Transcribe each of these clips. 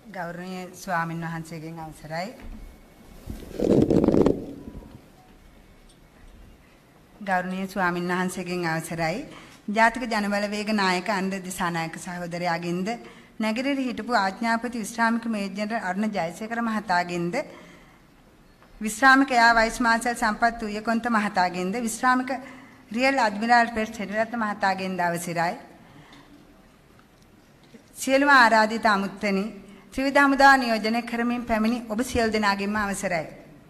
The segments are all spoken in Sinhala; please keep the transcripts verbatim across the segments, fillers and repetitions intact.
ගෞරවනීය ස්වාමීන් වහන්සේගෙන් අවසරයි. ගෞරවනීය ස්වාමීන් වහන්සේගෙන් අවසරයි. ජාතික ජනබලවේග නායක අන්ද දිසානායක සහෝදරයාගෙන්ද නැගිරිර හිටපු ආඥාපති විශ්‍රාමික මේජර් අරුණ ජයසේකර මහතාගෙන්ද විශ්‍රාමික යා වයිස් මාර්ෂල් සම්පත් උයකොන්ත මහතාගෙන්ද විශ්‍රාමික රියල් ඇඩ්මිරාල් පෙර් සෙරිරත්න මහතාගෙන්ද අවසරයි. සියලුම ආරාධිත අමුත්තනි ත්‍රිවිධ හමුදා නියෝජනය කරමින් පැමිණි ඔබ සියලු දෙනාගෙන්ම අවසරයි.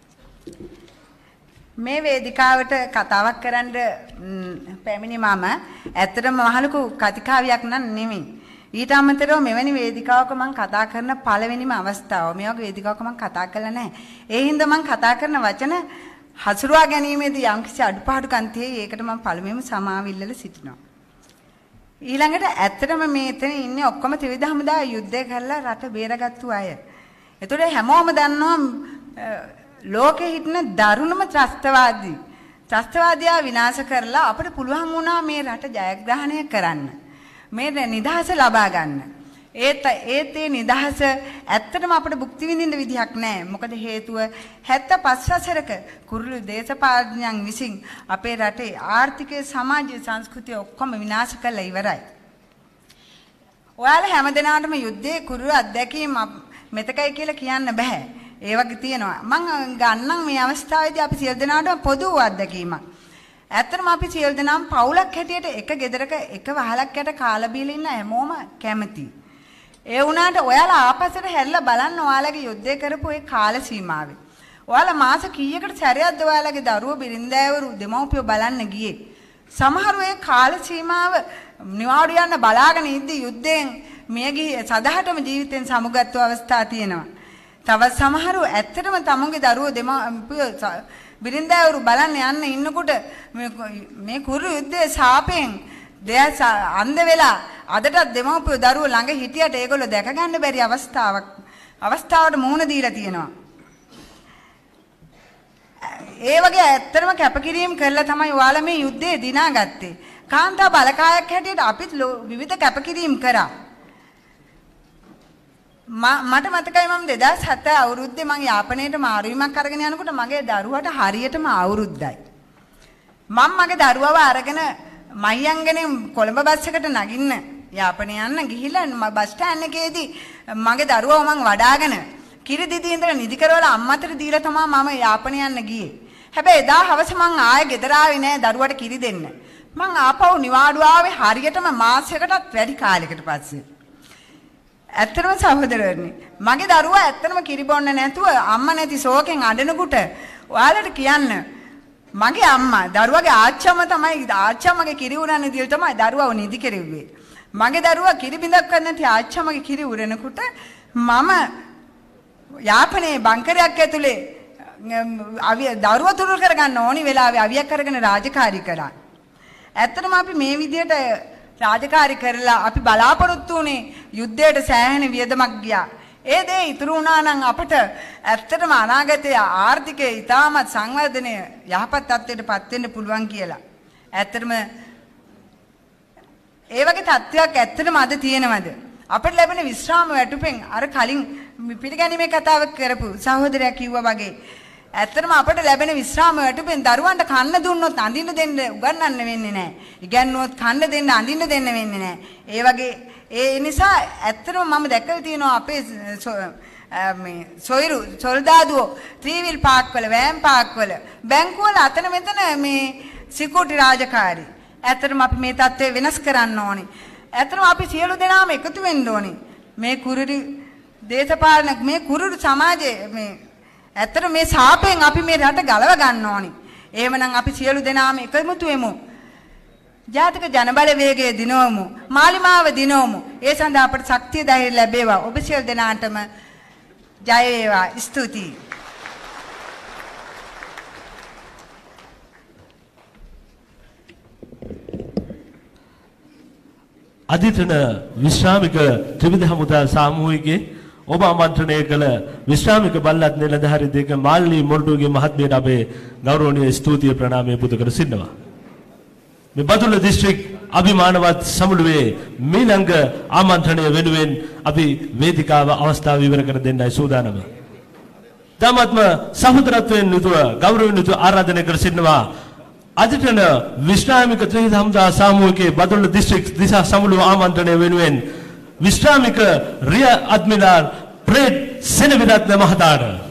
මේ වේදිකාවට කතාවක් කරන්න පැමිණි මම ඇත්තටම මහලුකු කතිකාවියක් නම් නෙමෙයි. ඊට අමතරව මෙවැනි වේදිකාවක මම කතා කරන පළවෙනිම අවස්ථාව. මේ වගේ වේදිකාවක මම කතා කළා නැහැ. ඒ හින්දා මම කතා කරන වචන හසුරුවා ගැනීමේදී යම්කිසි අඩුපාඩුකම් තියෙයි. ඒකට මම පළමුවෙන්ම සමාව ඉල්ලලා සිටිනවා. ඊළඟට ඇත්තටම මේ එතන ඉන්නේ ඔක්කොම ත්‍රිවිධ හමුදා යුද්ධය කරලා රට බේරගත්තු අය. ඒතකොට හැමෝම දන්නවා ලෝකෙ හිටින දරුණුම ත්‍රස්තවාදී ත්‍රස්තවාදියා විනාශ කරලා අපිට පුළුවන් වුණා මේ රට ජයග්‍රහණය කරන්න. මේ නිදහස ලබා ගන්න. ඒත් ඒත් ඒ නිදහස ඇත්තටම අපිට භුක්ති විඳින්න විදිහක් නැහැ. මොකද හේතුව හැත්තෑ පහ වසරක කුරුළු දේශපාලනයන් විසින් අපේ රටේ ආර්ථිකය, සමාජය, සංස්කෘතිය ඔක්කොම විනාශ කරලා ඉවරයි. ඔයාලා හැමදෙනාටම යුද්ධයේ කුරුළු අත්දැකීම් මෙතකයි කියලා කියන්න බෑ. ඒ වගේ තියෙනවා. මම ගන්නම් මේ අවස්ථාවේදී අපි සියලු දෙනාටම පොදු අත්දැකීමක්. ඇත්තටම අපි සියලු දෙනාම පවුලක් හැටියට එක ගෙදරක එක වහලක් යට කාලා බීලා ඉන්න හැමෝම කැමතියි. ඒ වුණාට ඔයාලා ආපස්සට හැරිලා බලන්න ඔයාලගේ යුද්ධය කරපු ඒ කාල සීමාවේ. ඔයාලා මාස කීයකට සැරයක්ද ඔයාලගේ දරුවෝ බිරින්දෑවරු දෙමව්පියෝ බලන්න ගියේ? සමහරව ඒ කාල සීමාව නිවාඩු යන්න බලාගෙන ඉද්දි යුද්ධයෙන් මිය ගිහි සදහටම ජීවිතෙන් සමුගත්තු අවස්ථා තියෙනවා. තවත් සමහරව ඇත්තටම තමුන්ගේ දරුවෝ දෙමව්පියෝ බිරින්දෑවරු බලන්න යන්න ඉන්නකොට මේ කුරු යුද්ධයේ සාපෙන් දෙයස් අන්ධ වෙලා අදටත් දෙමව්පියෝ දරුවෝ ළඟ හිටියට ඒගොල්ලෝ දැක ගන්න බැරි අවස්ථාවක් අවස්ථාවට මුහුණ දීලා තියෙනවා. ඒ වගේ ඇත්තටම කැපකිරීම කරලා තමයි ඔයාලා මේ යුද්ධේ දිනාගත්තේ. කාන්තා බලකායක් හැටියට අපිත් විවිධ කැපකිරීම කරා. මට මතකයි මම දෙදාස් හත අවුරුද්දේ මම යාපනයේට මාරුවීමක් අරගෙන යනකොට මගේ දරුවාට හරියටම අවුරුද්දයි. මම මගේ දරුවව අරගෙන මහියංගනේ කොළඹ බස් එකට නගින්න යාපනයේ යන්න ගිහිල්ලා බස් ස්ටෑන්ඩ් එකේදී මගේ දරුවව මං වඩාගෙන කිරි දීදී ඉඳලා නිදි කරවලා අම්මතට දීලා තමයි මම යාපනයේ යන්න ගියේ. හැබැයි එදා හවස මං ආයෙ ගෙදර ආවේ නෑ දරුවට කිරි දෙන්න. මං ආපහු නිවාඩු ආවේ හරියටම මාසයකටත් වැඩි කාලයකට පස්සේ. ඇත්තටම සහෝදරවනි මගේ දරුවා ඇත්තටම කිරි බොන්න නැතුව අම්මා නැති ශෝකෙන් අඬනකොට ඔයාලට කියන්න මගේ අම්මා දරුවාගේ ආච්චිම තමයි ආච්චිමගේ කිරි උරන්නේ දිල් තමයි දරුවව නිදි කෙරෙව්වේ. මගේ දරුවා කිරි බින්දක් ගන්න නැති ආච්චිමගේ කිරි උරනකොට මම යාපනයේ බංකරයක් ඇතුලේ අවිය දරුවා තුරු කරගන්න ඕනි වෙලාවේ අවියක් අරගෙන රාජකාරී කරා. ඇත්තටම අපි මේ විදියට රාජකාරී කරලා අපි බලාපොරොත්තු වුණේ යුද්ධයට සෑහෙන වියදමක් ගියා. ඒ දේ ඉතුරු වුණා නම් අපට ඇත්තටම අනාගතයේ ආර්ථිකය ඉතාමත් සංවර්ධනය යහපත් තත්ත්වයට පත් වෙන්න පුළුවන් කියලා. ඇත්තටම ඒ වගේ තත්ත්වයක් ඇත්තටම අද තියෙනවද? අපිට ලැබෙන විශ්‍රාම වැටුපෙන් අර කලින් පිළිගැනීමේ කතාවක් කරපු සහෝදරයා කිව්වා වගේ ඇත්තටම අපිට ලැබෙන විශ්‍රාම වැටුපෙන් දරුවන්ට කන්න දුන්නොත් අඳින්න දෙන්න උගන්වන්න වෙන්නේ නැහැ. ඉගැන්නුවොත් කන්න දෙන්න අඳින්න දෙන්න වෙන්නේ නැහැ. ඒ වගේ ඒ නිසා ඇත්තටම මම දැකලා තියෙනවා අපේ මේ සොයිරු සොල්දාදුවෝ ත්‍රිවිල් පාක්වල වෑන් පාක්වල බැංකුවල අතන මෙතන මේ සිකියුරිටි රාජකාරී. ඇත්තටම අපි මේ තත්ත්වය වෙනස් කරන්න ඕනේ. ඇත්තටම අපි සියලු දෙනාම එකතු වෙන්න ඕනේ. මේ කුරුරි දේශපාලන මේ කුරුරි සමාජයේ මේ ඇත්තට මේ සාපෙන් අපි මේ රට ගලව ගන්න ඕනේ. එහෙමනම් අපි සියලු දෙනාම එකමුතු වෙමු. ජාතික ජනබලවේගයේ දිනවමු. මාලිමාව දිනවමු. ඒ සඳහා අපට ශක්තිය ධෛර්යය ලැබේවා. ඔබ සියලු දෙනාටම ජය වේවා. ස්තුතියි. අධිතන විශ්‍රාමික ත්‍රිවිධ හමුදා සාමූහිකයේ ඔබ ආමන්ත්‍රණය කළ විශ්‍රාමික බළලත් නිලධාරී දෙක මාල්ලි මොරටුගේ මහත්මියට අපේ ගෞරවනීය ස්තුතිය ප්‍රණාමය පුද කර සිටිනවා. මේ බදුල්ල දිස්ත්‍රික් අභිමානවත් සමුළුවේ මීළඟ ආමන්ත්‍රණය වෙනුවෙන් අපි වේදිකාව අවස්ථාව විවර කර දෙන්නයි සූදානම. තමත්ම සහෝදරත්වයෙන් යුතුව ගෞරවයෙන් යුතුව ආරාධනය කර සිටිනවා අධිටන විශ්‍රාමික ත්‍රිවිධ හමුදා සාමූහිකයේ බදුල්ල දිස්ත්‍රික් දිසා සමුළුව ආමන්ත්‍රණය වෙනුවෙන් විශ්‍රාමික රිය අද්මිරාල් ප්‍රේඩ් සෙනවිරත්න මහතාට